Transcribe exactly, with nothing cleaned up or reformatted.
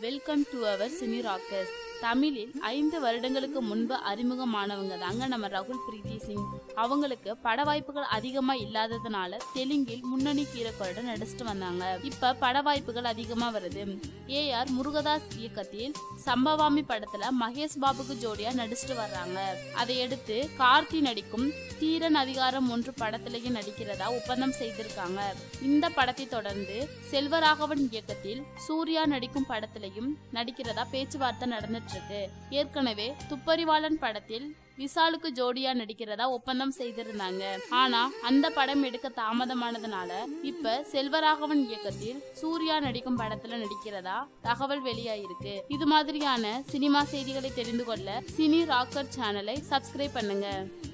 Welcome to our cine rockers. தமிழில் ஐந்து வருடங்களுக்கு முன்பு அறிமுகமானவங்க தாங்க நம்ம ரகுல் பிரீத்தி சிங். அவங்களுக்கு பட வாய்ப்புகள் அதிகமா இல்லாததுனால தெலுங்கில் முன்னணி ஹீரோக்களுடன் நடிச்சிட்டு வந்தாங்க. இப்ப பட வாய்ப்புகள் அதிகமா வருது. ஏ ஆர் முருகதாஸ் இயக்கத்தில் சம்பவாமி படத்துல மகேஷ் பாபுக்கு ஜோடியா நடிச்சிட்டு வர்றாங்க. அதையடுத்து கார்த்தி நடிக்கும் தீரன் அதிகாரம் ஒன்று படத்திலேயே நடிக்கிறதா ஒப்பந்தம் செய்திருக்காங்க. இந்த படத்தை தொடர்ந்து செல்வராகவன் இயக்கத்தில் சூர்யா நடிக்கும் படத்திலையும் நடிக்கிறதா பேச்சுவார்த்தை நடந்துட்டு இருக்கு. ஏற்கனவே துப்பறிவாளன் படத்தில் விஷாலுக்கு ஜோடியா நடிக்கிறதா ஒப்பந்தம் செய்திருந்தாங்க. ஆனா அந்த படம் எடுக்க தாமதமானதுனால இப்ப செல்வராகவன் இயக்கத்தில் சூர்யா நடிக்கும் படத்துல நடிக்கிறதா தகவல் வெளியாயிருக்கு. இது மாதிரியான சினிமா செய்திகளை தெரிந்து கொள்ள சினி ராக்கர் சேனலை சப்ஸ்கிரைப் பண்ணுங்க.